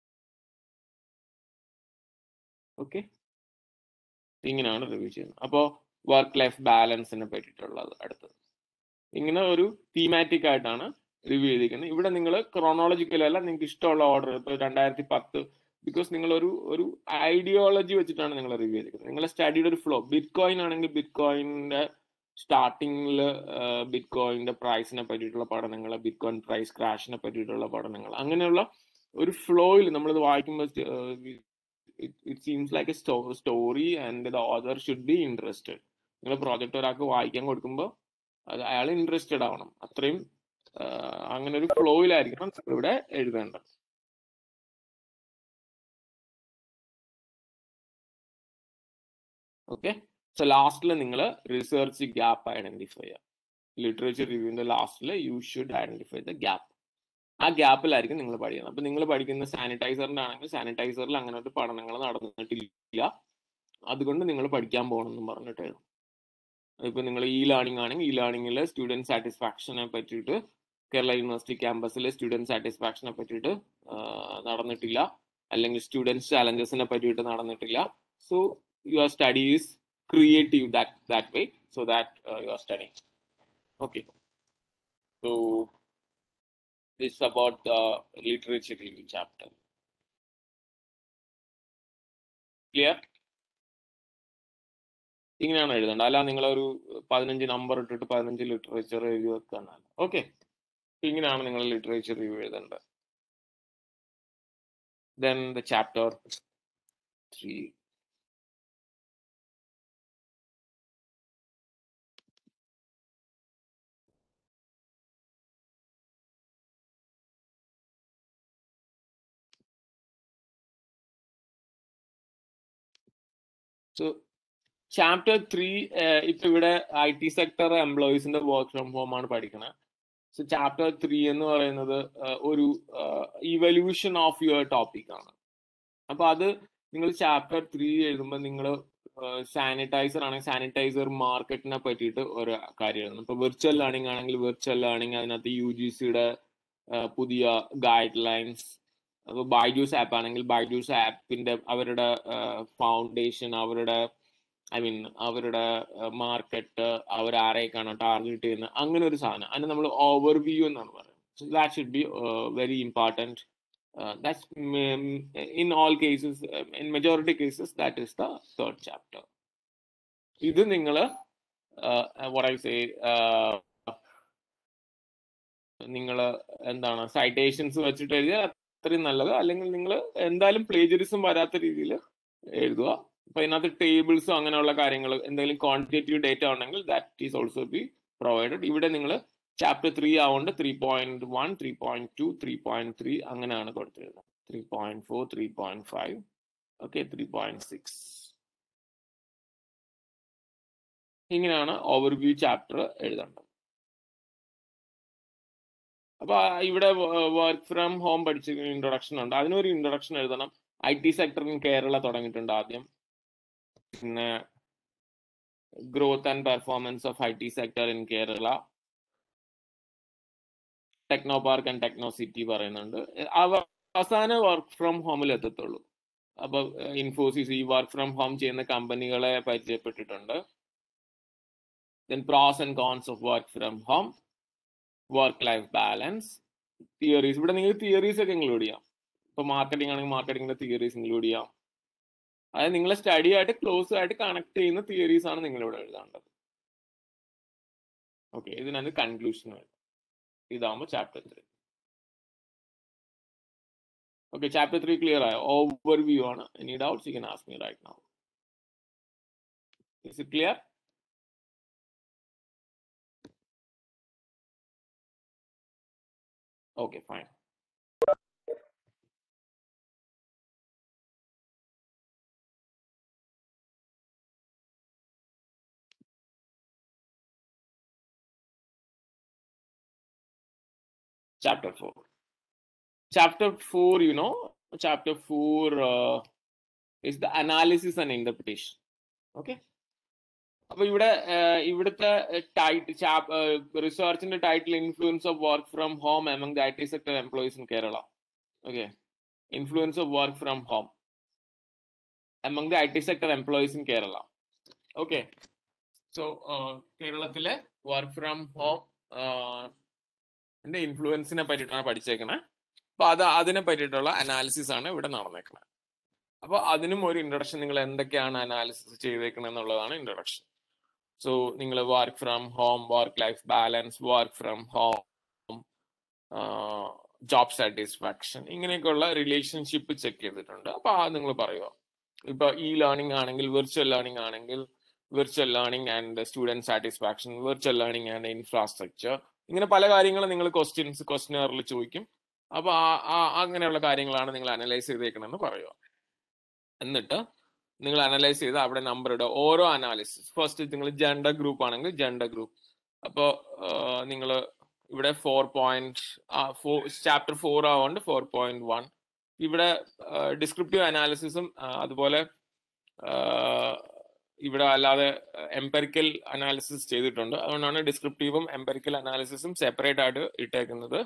ഓക്കെ, ഇങ്ങനെയാണ് റിവ്യൂ ചെയ്യുന്നത്. അപ്പോൾ വർക്ക് ലൈഫ് ബാലൻസിനെ പറ്റിയിട്ടുള്ളത് അടുത്തത് ഇങ്ങനെ ഒരു തീമാറ്റിക് ആയിട്ടാണ് റിവ്യൂ ചെയ്തിരിക്കുന്നത്. ഇവിടെ നിങ്ങൾ ക്രോണോളജിക്കൽ അല്ല, നിങ്ങൾക്ക് ഇഷ്ടമുള്ള ഓർഡർ. ഇപ്പോൾ 2010 ബിക്കോസ് നിങ്ങൾ ഒരു ഐഡിയോളജി വെച്ചിട്ടാണ് നിങ്ങൾ റിവ്യൂ ചെയ്തിരിക്കുന്നത്. നിങ്ങളുടെ സ്റ്റഡിയുടെ ഒരു ഫ്ലോ. ബിറ്റ് കോയിൻ ആണെങ്കിൽ ബിറ്റ് കോയിൻ്റെ സ്റ്റാർട്ടിങ്ങിൽ ബിറ്റ് കോയിൻ്റെ പ്രൈസിനെ പറ്റിയിട്ടുള്ള പഠനങ്ങൾ, ബിറ്റ് കോയിൻ പ്രൈസ് ക്രാഷിനെ പറ്റിയിട്ടുള്ള പഠനങ്ങൾ, അങ്ങനെയുള്ള ഒരു ഫ്ലോയിൽ നമ്മളിത് വായിക്കുമ്പോൾ it seems like a story and the author should be interested. നിങ്ങൾ പ്രോജക്റ്റ് ഒരാൾക്ക് വായിക്കാൻ കൊടുക്കുമ്പോൾ അത് അയാൾ ഇൻട്രസ്റ്റഡ് ആവണം. അത്രയും അങ്ങനെ ഒരു ഫ്ലോയിലായിരിക്കണം ഇവിടെ എഴുതേണ്ടത്. ഓക്കെ, സോ ലാസ്റ്റിൽ നിങ്ങൾ റിസർച്ച് ഗ്യാപ്പ് ഐഡന്റിഫൈ ചെയ്യുക. ലിറ്ററേച്ചർ റിവ്യൂവിന്റെ ലാസ്റ്റിൽ you should identify the gap. ആ ഗ്യാപ്പിലായിരിക്കും നിങ്ങൾ പഠിക്കുന്നത്. അപ്പൊ നിങ്ങൾ പഠിക്കുന്ന സാനിറ്റൈസറിന്റെ ആണെങ്കിൽ സാനിറ്റൈസറിൽ അങ്ങനെ ഒരു പഠനങ്ങൾ നടന്നിട്ടില്ല, അതുകൊണ്ട് നിങ്ങൾ പഠിക്കാൻ പോകണമെന്ന് പറഞ്ഞിട്ടായിരുന്നു. ഇപ്പൊ നിങ്ങൾ ഇ ലേണിംഗ് ആണെങ്കിൽ ഇ ലേണിംഗിൽ സ്റ്റുഡൻറ് സാറ്റിസ്ഫാക്ഷനെ പറ്റിയിട്ട് കേരള യൂണിവേഴ്സിറ്റി ക്യാമ്പസിലെ സ്റ്റുഡൻറ് സാറ്റിസ്ഫാക്ഷനെ പറ്റിയിട്ട് നടന്നിട്ടില്ല, അല്ലെങ്കിൽ സ്റ്റുഡൻസ് ചാലഞ്ചസിനെ പറ്റിയിട്ട് നടന്നിട്ടില്ല. So your study is creative that way, so that you are studying. Okay, so this is about the literature review chapter. Clear? ഇങ്ങനെയാണ് എഴുതേണ്ടത്. അല്ല നിങ്ങളൊരു 15 നമ്പർ ഇട്ടിട്ട് 15 ലിറ്ററേച്ചർ റിവ്യൂ വെക്കാണ്. ഓക്കെ, ഇങ്ങനെയാണ് നിങ്ങൾ ലിറ്ററേച്ചർ റിവ്യൂ എഴുതേണ്ടത്. Then the chapter 3. So chapter 3 ഇപ്പൊ ഇവിടെ IT സെക്ടർ എംപ്ലോയീസിന്റെ വർക്ക് ഫ്രം ഹോം ആണ് പഠിക്കുന്നത്. സോ ചാപ്റ്റർ 3 എന്ന് പറയുന്നത് ഒരു ഇവല്യൂഷൻ ഓഫ് യുവർ ടോപ്പിക് ആണ്. അപ്പൊ അത് നിങ്ങൾ ചാപ്റ്റർ 3 എഴുതുമ്പോൾ നിങ്ങൾ സാനിറ്റൈസർ ആണെങ്കിൽ സാനിറ്റൈസർ മാർക്കറ്റിനെ പറ്റിയിട്ട് ഒരു കാര്യം എഴുതണം. ഇപ്പൊ വിർച്വൽ ലേണിംഗ് ആണെങ്കിൽ വിർച്വൽ ലേണിംഗ്, അതിനകത്ത് UGCയുടെ പുതിയ ഗൈഡ് ലൈൻസ്. അപ്പൊ ബൈജൂസ് ആപ്പ് ആണെങ്കിൽ ബൈജൂസ് ആപ്പിന്റെ അവരുടെ ഫൗണ്ടേഷൻ, അവരുടെ അവരുടെ മാർക്കറ്റ്, അവരാരേക്കാണ് ടാർഗറ്റ് ചെയ്യുന്നത്, അങ്ങനെ ഒരു സാധനം. അതിന് നമ്മൾ ഓവർവ്യൂ എന്നാണ് പറയുന്നത്. So that should be very important. That's in all cases, in majority cases, that is the third chapter. ഇത് നിങ്ങൾ what I say, നിങ്ങൾ എന്താണ് സൈറ്റേഷൻസ് വെച്ചിട്ട് എഴുതിയാൽ അത്രയും നല്ലത്. അല്ലെങ്കിൽ നിങ്ങൾ എന്തായാലും പ്ലേജറിസം വരാത്ത രീതിയിൽ എഴുതുക. അപ്പൊ ഇതിനകത്ത് ടേബിൾസോ അങ്ങനെയുള്ള കാര്യങ്ങൾ, എന്തെങ്കിലും ക്വാണ്ടിറ്റേറ്റീവ് ഡേറ്റ ഉണ്ടെങ്കിൽ that is also be provided. ഇവിടെ നിങ്ങൾ ചാപ്റ്റർ 3 ആവുകൊണ്ട് 3.1, 3.2, 3.3 അങ്ങനെയാണ് കൊടുത്തിരുന്നത്. 3.4, 3.5, ഓക്കെ, 3.6 ഇങ്ങനെയാണ് ഓവർവ്യൂ ചാപ്റ്റർ എഴുതേണ്ടത്. അപ്പൊ ഇവിടെ വർക്ക് ഫ്രം ഹോം പഠിച്ച ഇൻട്രൊഡക്ഷൻ ഉണ്ട്, അതിനൊരു ഇൻട്രൊഡക്ഷൻ എഴുതണം. IT സെക്ടർ ഇൻ കേരള തുടങ്ങിയിട്ടുണ്ട് ആദ്യം. പിന്നെ growth and performance of IT sector in Kerala, techno park and techno city പറയുന്നുണ്ട്. അവസാനം വർക്ക് ഫ്രം ഹോമിൽ എത്തത്തുള്ളൂ. അപ്പൊ ഇൻഫോസിസ് ഈ വർക്ക് ഫ്രം ഹോം ചെയ്യുന്ന കമ്പനികളെ പരിചയപ്പെട്ടിട്ടുണ്ട്. Then pros and cons of work from home, work life balance, theories. ഇവിടെ നിങ്ങൾക്ക് തിയറീസ് ഒക്കെ ഇൻക്ലൂഡ് ചെയ്യാം. ഇപ്പൊ മാർക്കറ്റിംഗ് ആണെങ്കിൽ മാർക്കറ്റിംഗിന്റെ തിയറീസ് ഇൻക്ലൂഡ് ചെയ്യാം. അതായത് നിങ്ങളെ സ്റ്റഡി ആയിട്ട് ക്ലോസ് ആയിട്ട് കണക്ട് ചെയ്യുന്ന തിയറീസ് ആണ് നിങ്ങൾ ഇവിടെ എഴുതേണ്ടത്. ഓക്കെ, ഇതിനകത്ത് കൺക്ലൂഷൻ വരും. ഇതാകുമ്പോൾ ചാപ്റ്റർ 3. ഓക്കെ, ചാപ്റ്റർ 3 ക്ലിയർ ആയോ? ഓവർവ്യൂ ആണ്. Any doubts you can ask me right now. Is it clear? Okay, fine. Chapter 4. Chapter 4, chapter 4 is the analysis and interpretation. Okay. അപ്പൊ ഇവിടുത്തെ റിസർച്ചിന്റെ title influence of work from home among the IT sector employees in Kerala. Okay, influence of work from home among the IT sector employees in Kerala. Okay, so കേരളത്തിലെ work from home ഇൻഫ്ലുവൻസിനെ പറ്റിയിട്ടാണ് പഠിച്ചേക്കണേ. അപ്പൊ അതിനെ പറ്റിയിട്ടുള്ള അനാലിസിസ് ആണ് ഇവിടെ നടന്നേക്കണേ. അപ്പൊ അതിനും ഒരു ഇൻട്രൊഡക്ഷൻ, നിങ്ങൾ എന്തൊക്കെയാണ് അനാലിസിസ് ചെയ്തേക്കണം എന്നുള്ളതാണ് ഇൻട്രൊഡക്ഷൻ. സോ നിങ്ങൾ work from home, work life balance, work from home, job satisfaction, ഇങ്ങനെയൊക്കെയുള്ള റിലേഷൻഷിപ്പ് ചെക്ക് ചെയ്തിട്ടുണ്ട്. അപ്പൊ നിങ്ങൾ പറയുക. ഇപ്പൊ ലേണിംഗ് ആണെങ്കിൽ, വിർച്വൽ ലേണിംഗ് ആണെങ്കിൽ, virtual learning and student satisfaction, virtual learning and infrastructure, ഇങ്ങനെ പല കാര്യങ്ങളും നിങ്ങൾ ക്വസ്റ്റ്യനറിൽ ചോദിക്കും. അപ്പൊ അങ്ങനെയുള്ള കാര്യങ്ങളാണ് നിങ്ങൾ അനലൈസ് ചെയ്തേക്കണമെന്ന് പറയുക. എന്നിട്ട് നിങ്ങൾ അനലൈസ് ചെയ്ത് അവിടെ നമ്പർ ഇടുക. ഓരോ അനാലിസിസ് ഫസ്റ്റ് നിങ്ങൾ ജെൻഡർ ഗ്രൂപ്പ് ആണെങ്കിൽ ജെൻഡർ ഗ്രൂപ്പ്. അപ്പോൾ നിങ്ങൾ ഇവിടെ ചാപ്റ്റർ 4 ആവുകൊണ്ട് 4.1. ഇവിടെ ഡിസ്ക്രിപ്റ്റീവ് അനാലിസിസും അതുപോലെ ഇവിടെ അല്ലാതെ എംപെറിക്കൽ അനാലിസിസ് ചെയ്തിട്ടുണ്ട്. അതുകൊണ്ടാണ് ഡിസ്ക്രിപ്റ്റീവും എംപെറിക്കൽ അനാലിസിസും സെപ്പറേറ്റ് ആയിട്ട് ഇട്ടേക്കുന്നത്.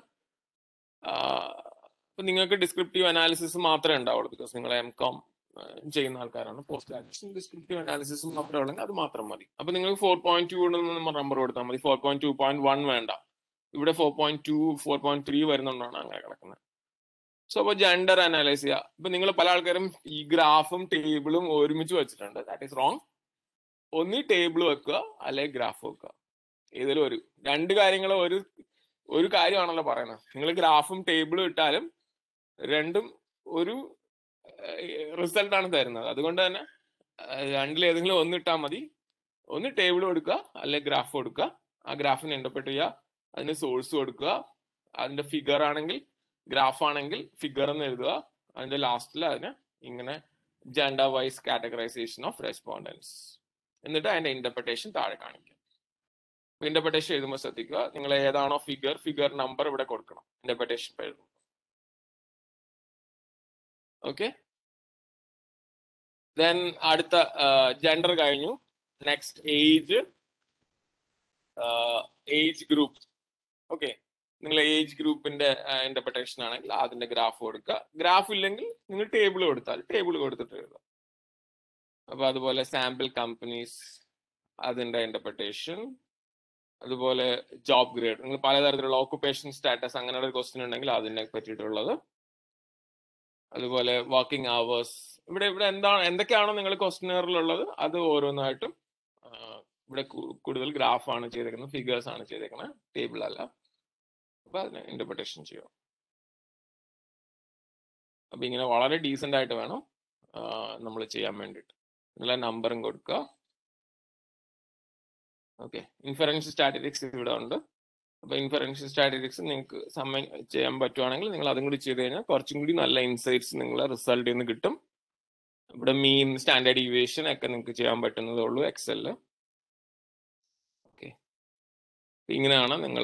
അപ്പൊ നിങ്ങൾക്ക് ഡിസ്ക്രിപ്റ്റീവ് അനാലിസിസ് മാത്രമേ ഉണ്ടാവുള്ളൂ, ബിക്കോസ് നിങ്ങൾ MCOM ചെയ്യുന്ന ആൾക്കാരാണ്. പോസ്റ്റ് ഗ്രാജുവേഷൻ ഡിസ്ക്രിപ്റ്റീവ് അനാലിസിസ് മാത്രമേ ഉള്ളെങ്കിൽ അത് മാത്രം മതി. അപ്പൊ നിങ്ങൾക്ക് 4.2 നമ്പർ കൊടുത്താൽ മതി. 4.2.1 വേണ്ട. ഇവിടെ 4.2 4.3 വരുന്നുണ്ടാണ് അങ്ങനെ കിടക്കുന്നത്. സോ അപ്പൊ ജെൻഡർ അനലൈസ് ചെയ്യുക. ഇപ്പൊ നിങ്ങൾ പല ആൾക്കാരും ഈ ഗ്രാഫും ടേബിളും ഒരുമിച്ച് വെച്ചിട്ടുണ്ട്. That is wrong. ഒന്നി ടേബിൾ വെക്കുക അല്ലെങ്കിൽ ഗ്രാഫ് വെക്കുക. ഏതെങ്കിലും രണ്ട് കാര്യങ്ങൾ ഒരു കാര്യമാണല്ലോ പറയുന്നത്. നിങ്ങൾ ഗ്രാഫും ടേബിളും ഇട്ടാലും രണ്ടും ഒരു റിസൾട്ട് ആണ് തരുന്നത്. അതുകൊണ്ട് തന്നെ രണ്ടിലേതെങ്കിലും ഒന്ന് ഇട്ടാൽ മതി. ഒന്ന് ടേബിൾ കൊടുക്കുക അല്ലെങ്കിൽ ഗ്രാഫ് കൊടുക്കുക. ആ ഗ്രാഫിനെ ഇന്റർപ്രറ്റ് ചെയ്യുക, അതിന് സോഴ്സ് കൊടുക്കുക. അതിന്റെ ഫിഗർ ആണെങ്കിൽ, ഗ്രാഫ് ആണെങ്കിൽ ഫിഗർ എന്ന് എഴുതുക. അതിന്റെ ലാസ്റ്റിൽ അതിന് ഇങ്ങനെ gender wise categorization of respondents, എന്നിട്ട് അതിന്റെ ഇന്റർപ്രിട്ടേഷൻ താഴെ കാണിക്കുക. ഇന്റർപ്രിട്ടേഷൻ എഴുതുമ്പോൾ ശ്രദ്ധിക്കുക, നിങ്ങൾ ഏതാണോ ഫിഗർ നമ്പർ ഇവിടെ കൊടുക്കണം ഇന്റർപ്രിട്ടേഷൻ എഴുതുമ്പോൾ. ഓക്കെ, ദെൻ അടുത്ത ജെൻഡർ കഴിഞ്ഞു. Next age group. ഓക്കെ, നിങ്ങൾ ഏജ് ഗ്രൂപ്പിന്റെ ഇന്റർപ്രിട്ടേഷൻ ആണെങ്കിൽ അതിന്റെ ഗ്രാഫ് കൊടുക്കുക. ഗ്രാഫ് ഇല്ലെങ്കിൽ നിങ്ങൾ ടേബിൾ കൊടുത്തിട്ട് എഴുതുക. അപ്പൊ അതുപോലെ സാമ്പിൾ കമ്പനീസ്, അതിന്റെ ഇന്റർപ്രിട്ടേഷൻ. അതുപോലെ ജോബ് ഗ്രേഡ്, നിങ്ങൾ പലതരത്തിലുള്ള ഓക്കുപേഷൻ സ്റ്റാറ്റസ് അങ്ങനെയുള്ള ഒരു ക്വസ്റ്റ്യൻ ഉണ്ടെങ്കിൽ അതിനെ പറ്റിയിട്ടുള്ളത്. അതുപോലെ വർക്കിംഗ് അവേഴ്സ്. ഇവിടെ എന്തൊക്കെയാണോ നിങ്ങൾ ക്വസ്റ്റ്യനറിലുള്ളത് അത് ഓരോന്നായിട്ടും ഇവിടെ കൂടുതൽ ഗ്രാഫാണ് ചെയ്തേക്കുന്നത്, ഫിഗേഴ്സ് ആണ് ചെയ്തേക്കുന്നത്, ടേബിൾ അല്ല. അപ്പൊ അതിനെ ഇന്റർപ്രിട്ടേഷൻ ചെയ്യുക. അപ്പൊ ഇങ്ങനെ വളരെ ഡീസന്റ് ആയിട്ട് വേണം നമ്മൾ ചെയ്യാൻ വേണ്ടിയിട്ട്. നിങ്ങളെ നമ്പറും കൊടുക്കുക. ഓക്കെ, ഇൻഫറൻഷ്യൽ സ്റ്റാറ്റിസ്റ്റിക്സ് ഇവിടെ ഉണ്ട്. അപ്പൊ ഇൻഫറൻഷ്യൽ സ്റ്റാറ്റിസ്റ്റിക്സ് നിങ്ങൾക്ക് ചെയ്യാൻ പറ്റുവാണെങ്കിൽ നിങ്ങൾ അതും കൂടി ചെയ്ത് കഴിഞ്ഞാൽ കുറച്ചും കൂടി നല്ല ഇൻസൈറ്റ്സ് നിങ്ങളെ റിസൾട്ടിൽ നിന്ന് കിട്ടും. ഇവിടെ മീൻ, സ്റ്റാൻഡേർഡ് ഡീവിയേഷൻ ഒക്കെ നിങ്ങൾക്ക് ചെയ്യാൻ പറ്റുന്നതേ ഉള്ളൂ എക്സലില്. ഓക്കെ, ഇങ്ങനെയാണ് നിങ്ങൾ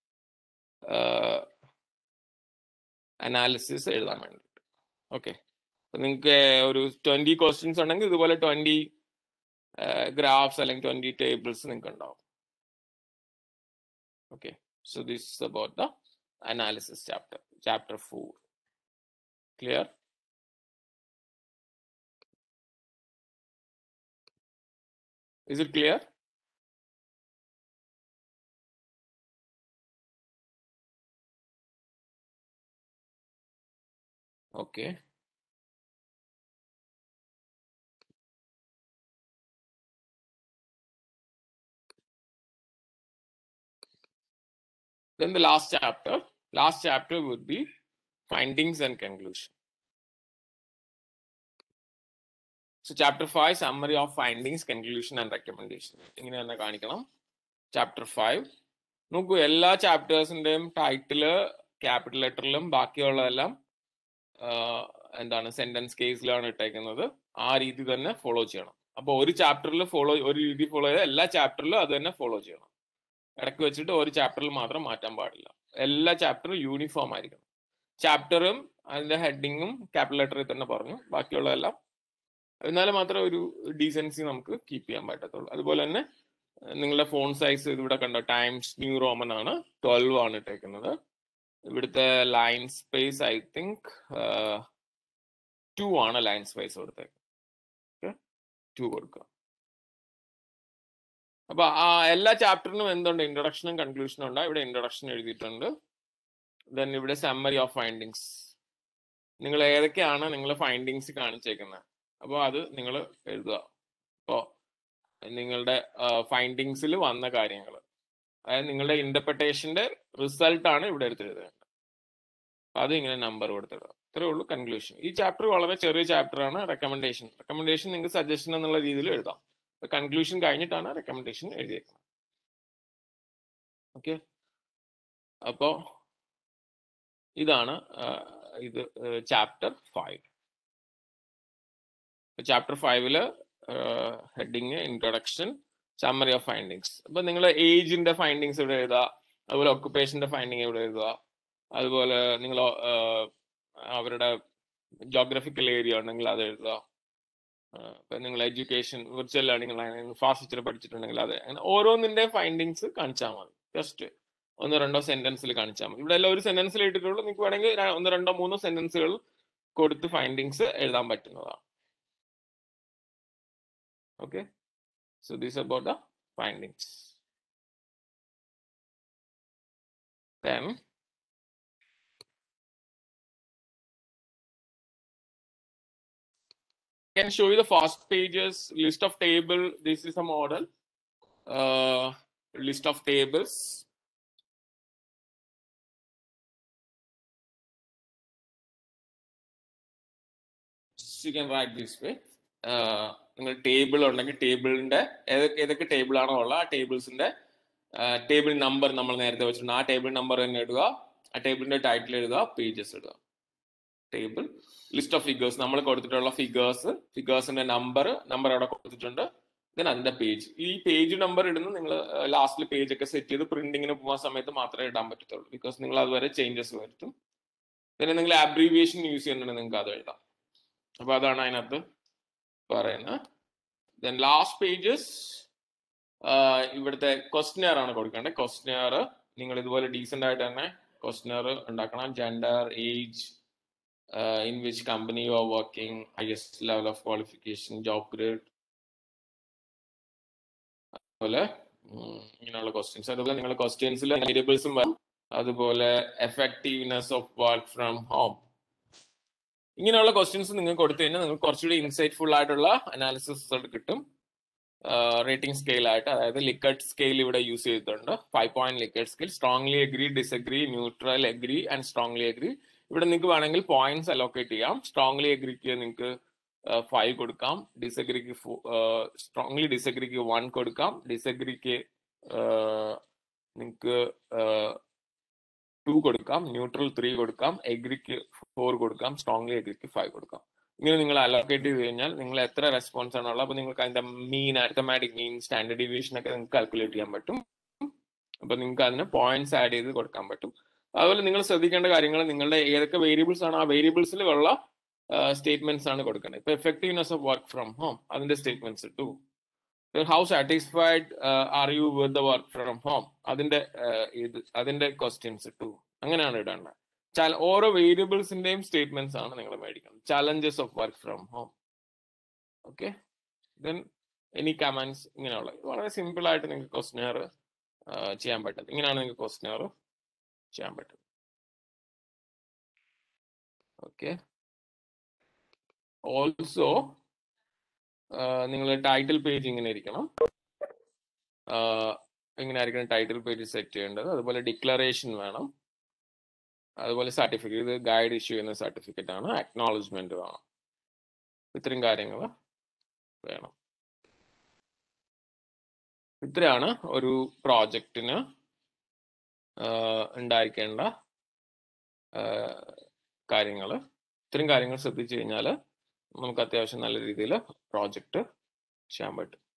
അനാലിസിസ് എഴുതാൻ വേണ്ടിയിട്ട്. ഓക്കെ, അപ്പൊ നിങ്ങൾക്ക് ഒരു 20 ക്വസ്റ്റ്യൻസ് ഉണ്ടെങ്കിൽ ഇതുപോലെ 20 ഗ്രാഫ്സ് അല്ലെങ്കിൽ 20 ടേബിൾസ് നിങ്ങൾക്ക് ഉണ്ടാവും. Okay, so this is about the analysis chapter 4. Clear? Is it clear? Okay. Then the last chapter would be findings and conclusion. So chapter 5, summary of findings, conclusion and recommendation. ഇങ്ങനെ തന്നെ കാണിക്കണം. Chapter 5 നോക്കൂ, എല്ലാ ചാപ്റ്റേഴ്സിന്റെയും title capital ലെറ്ററിലും ബാക്കിയുള്ളതെല്ലാം എന്താണ് sentence കേസിലാണ് ഇട്ടേക്കുന്നത്. ആ രീതി തന്നെ ഫോളോ ചെയ്യണം. അപ്പൊ ഒരു ചാപ്റ്ററിൽ ഒരു രീതി ഫോളോ ചെയ്താൽ എല്ലാ ചാപ്റ്ററിലും അത് തന്നെ ഫോളോ ചെയ്യണം. ഇടയ്ക്ക് വെച്ചിട്ട് ഒരു ചാപ്റ്ററിൽ മാത്രം മാറ്റാൻ പാടില്ല. എല്ലാ ചാപ്റ്ററും യൂണിഫോം ആയിരിക്കണം. ചാപ്റ്ററും അതിന്റെ ഹെഡിങ്ങും ക്യാപിറ്റൽ ലെറ്ററിൽ തന്നെ പറഞ്ഞു. ബാക്കിയുള്ളതെല്ലാം എന്നാലും മാത്രമേ ഒരു ഡീസൻസി നമുക്ക് കീപ്പ് ചെയ്യാൻ പറ്റത്തുള്ളൂ. അതുപോലെ തന്നെ നിങ്ങളുടെ ഫോൺ സൈസ് ഇവിടെ കണ്ടോ, ടൈംസ് ന്യൂ റോമൻ ആണ്, 12 ആണ് ഇട്ടേക്കുന്നത്. ഇവിടുത്തെ ലൈൻ സ്പേസ് ഐ തിങ്ക് 2 ആണ് ലൈൻ സ്പേസ് കൊടുത്തേക്കുന്നത്. 2 കൊടുക്കുക. അപ്പൊ എല്ലാ ചാപ്റ്ററിനും എന്തുണ്ട്, ഇൻട്രൊഡക്ഷനും കൺക്ലൂഷനും ഉണ്ട്. ഇവിടെ ഇൻട്രൊഡക്ഷൻ എഴുതിയിട്ടുണ്ട്. ദെൻ ഇവിടെ സമ്മറി ഓഫ് ഫൈൻഡിങ്സ്, നിങ്ങൾ ഏതൊക്കെയാണ് നിങ്ങൾ ഫൈൻഡിങ്സ് കാണിച്ചേക്കുന്നത്, അപ്പോൾ അത് നിങ്ങൾ എഴുതുക. അപ്പോൾ നിങ്ങളുടെ ഫൈൻഡിങ്സിൽ വന്ന കാര്യങ്ങൾ, അതായത് നിങ്ങളുടെ ഇന്റർപ്രിട്ടേഷന്റെ റിസൾട്ടാണ് ഇവിടെ എടുത്തെഴുതേണ്ടത്. അത് ഇങ്ങനെ നമ്പർ കൊടുത്തിടുക. ഇത്രേ ഉള്ളൂ കൺക്ലൂഷൻ. ഈ ചാപ്റ്റർ വളരെ ചെറിയ ചാപ്റ്റർ ആണ്. റെക്കമെൻഡേഷൻ നിങ്ങൾക്ക് സജഷൻ എന്നുള്ള രീതിയിൽ എഴുതാം. കൺക്ലൂഷൻ കഴിഞ്ഞിട്ടാണ് റെക്കമെൻഡേഷൻ എഴുതിയേക്കുന്നത്. ഓക്കെ, അപ്പോ ഇതാണ് ഇത് chapter 5. Chapter 5 heading introduction, summary of findings. അപ്പൊ നിങ്ങൾ ഏജിന്റെ ഫൈൻഡിങ്സ് ഇവിടെ എഴുതുക, അതുപോലെ ഒക്കുപേഷന്റെ ഫൈൻഡിങ് ഇവിടെ എഴുതുക, അതുപോലെ നിങ്ങൾ അവരുടെ ജോഗ്രഫിക്കൽ ഏരിയ ഉണ്ടെങ്കിൽ അത് എഴുതുക. ഇപ്പം നിങ്ങൾ എഡ്യൂക്കേഷൻ, വിർച്വൽ ലേണിംഗ്, ഫാസ്റ്റ് പഠിച്ചിട്ടുണ്ടെങ്കിൽ അത്, അങ്ങനെ ഓരോന്നിന്റെ ഫൈൻഡിങ്സ് കാണിച്ചാൽ മതി. ജസ്റ്റ് 1-2 സെന്റൻസിൽ കാണിച്ചാൽ മതി. ഇവിടെ എല്ലാം ഒരു സെന്റൻസിൽ ഇട്ടിട്ടുള്ളൂ. നിങ്ങൾക്ക് വേണമെങ്കിൽ 1-2-3 സെന്റൻസുകൾ കൊടുത്ത് ഫൈൻഡിങ്സ് എഴുതാൻ പറ്റുന്നതാണ്. Okay, so this about the findings. Then I can show you the first pages, list of table. This is a model, list of tables. So you can write this way. നിങ്ങൾ table ഉണ്ടെങ്കിൽ ടേബിളിന്റെ ഏതൊക്കെ table ആണോ ഉള്ള ആ ടേബിൾസിന്റെ table number നമ്മൾ നേരത്തെ വെച്ചിട്ടുണ്ട്. ആ ടേബിൾ നമ്പർ തന്നെ ഇടുക, ആ ടേബിളിന്റെ ടൈറ്റിൽ എഴുതുക, പേജസ് ഇടുക. ടേബിൾ, ലിസ്റ്റ് ഓഫ് ഫിഗേഴ്സ്, നമ്മൾ കൊടുത്തിട്ടുള്ള ഫിഗേഴ്സിന്റെ നമ്പർ അവിടെ കൊടുത്തിട്ടുണ്ട്. ദെൻ അതിന്റെ പേജ്. ഈ പേജ് നമ്പർ ഇടുന്ന നിങ്ങൾ ലാസ്റ്റിൽ പേജ് ഒക്കെ സെറ്റ് ചെയ്ത് പ്രിന്റിങ്ങിന് പോകുന്ന സമയത്ത് മാത്രമേ ഇടാൻ പറ്റത്തുള്ളൂ. ബിക്കോസ് നിങ്ങൾ അതുവരെ ചേഞ്ചസ് വരുത്തും. പിന്നെ നിങ്ങൾ അബ്രീവിയേഷൻ യൂസ് ചെയ്യുന്നുണ്ടെങ്കിൽ നിങ്ങൾക്ക് അത് എഴുതാം. അപ്പൊ അതാണ് അതിനകത്ത് പറയുന്നത്. ദെൻ ലാസ്റ്റ് പേജസ് ഇവിടുത്തെ ക്വസ്റ്റ്യനർ ആണ് കൊടുക്കേണ്ടത്. ക്വസ്റ്റ്യനർ നിങ്ങൾ ഇതുപോലെ ഡീസെന്റ് ആയിട്ട് തന്നെ ക്വസ്റ്റ്യനർ ഉണ്ടാക്കണം. Gender, age, in which company you are working, highest level of qualification, job grade, അതുപോലെ ഇങ്ങനെയുള്ള ക്വസ്റ്റ്യൻസ്. അതുപോലെ നിങ്ങളുടെ ക്വസ്റ്റ്യൻസിൽ വേരിയബിൾസും വരും. അതുപോലെ effectiveness of work from home, ഇങ്ങനെയുള്ള ക്വസ്റ്റ്യൻസ് നിങ്ങൾ കൊടുത്തു കഴിഞ്ഞാൽ നിങ്ങൾക്ക് കുറച്ചുകൂടി ഇൻസൈറ്റ്ഫുൾ ആയിട്ടുള്ള അനാലിസിസ് റിസൾട്ട് കിട്ടും. റേറ്റിംഗ് സ്കെയിൽ ആയിട്ട്, അതായത് ലിക്കർട്ട് സ്കെയിൽ ഇവിടെ യൂസ് ചെയ്തിട്ടുണ്ട്. 5 point Likert scale. Strongly agree, disagree, neutral, agree and strongly agree. ഇവിടെ നിങ്ങൾക്ക് വേണമെങ്കിൽ പോയിന്റ്സ് അലോക്കേറ്റ് ചെയ്യാം. സ്ട്രോങ്ലി എഗ്രിക്ക് നിങ്ങൾക്ക് 5 കൊടുക്കാം, ഡിസഗ്രിക്ക് സ്ട്രോങ്ലി ഡിസഗ്രിക്ക് 1 കൊടുക്കാം, ഡിസഗ്രിക്ക് നിങ്ങൾക്ക് 2 കൊടുക്കാം, ന്യൂട്രൽ 3 കൊടുക്കാം, എഗ്രിക്ക് 4 കൊടുക്കാം, സ്ട്രോങ്ലി എഗ്രിക്ക് 5 കൊടുക്കാം. ഇങ്ങനെ നിങ്ങൾ അലോക്കേറ്റ് ചെയ്ത് കഴിഞ്ഞാൽ നിങ്ങൾ എത്ര റെസ്പോൺസ് ആണുള്ളത്, അപ്പൊ നിങ്ങൾക്ക് അതിന്റെ mean, arithmetic mean, standard deviation ഒക്കെ നിങ്ങൾക്ക് കാൽക്കുലേറ്റ് ചെയ്യാൻ പറ്റും. അപ്പൊ നിങ്ങൾക്ക് അതിന് പോയിന്റ്സ് ആഡ് ചെയ്ത് കൊടുക്കാൻ പറ്റും. അതുപോലെ നിങ്ങൾ ശ്രദ്ധിക്കേണ്ട കാര്യങ്ങൾ, നിങ്ങളുടെ ഏതൊക്കെ വേരിയബിൾസ് ആണ് ആ വേരിയബിൾസിലുള്ള സ്റ്റേറ്റ്മെന്റ്സ് ആണ് കൊടുക്കേണ്ടത്. ഇപ്പൊ effectiveness of work from home, അതിന്റെ സ്റ്റേറ്റ്മെന്റ്സ് ഇട്ടു. How satisfied are you with the work from home, അതിന്റെ ക്വസ്റ്റ്യൻസ് ഇട്ടു. അങ്ങനെയാണ് ഇടേണ്ടത്. ഓരോ വേരിയബിൾസിന്റെയും സ്റ്റേറ്റ്മെന്റ്സ് ആണ് നിങ്ങൾ മേടിക്കുന്നത്. Challenges of work from home. Okay, then any comments, ഇങ്ങനെയുള്ള വളരെ സിമ്പിൾ ആയിട്ട് നിങ്ങൾക്ക് ക്വസ്റ്റ്യനർ ചെയ്യാൻ പറ്റും. ഇങ്ങനെയാണ് നിങ്ങൾക്ക് ക്വസ്റ്റ്യനർ ചെയ്യാൻ പറ്റും. ഓക്കെ, ഓൾസോ നിങ്ങൾ ടൈറ്റിൽ പേജ് ഇങ്ങനെ ഇരിക്കണം. ഇങ്ങനെ ആയിരിക്കണം ടൈറ്റിൽ പേജ് സെറ്റ് ചെയ്യേണ്ടത്. അതുപോലെ ഡിക്ലറേഷൻ വേണം. അതുപോലെ സർട്ടിഫിക്കറ്റ്, ഇത് ഗൈഡ് ഇഷ്യൂ ചെയ്യുന്ന സർട്ടിഫിക്കറ്റ് ആണ്. അക്നോളജ്മെന്റ് വേണം. ഇത്രയും കാര്യങ്ങൾ വേണം. ഇത്രയാണ് ഒരു പ്രോജക്റ്റിന് ഉണ്ടായിരിക്കേണ്ട കാര്യങ്ങൾ. ഇത്രയും കാര്യങ്ങൾ ശ്രദ്ധിച്ചു കഴിഞ്ഞാൽ നമുക്ക് അത്യാവശ്യം നല്ല രീതിയിൽ പ്രോജക്റ്റ് ചെയ്യാൻ പറ്റും.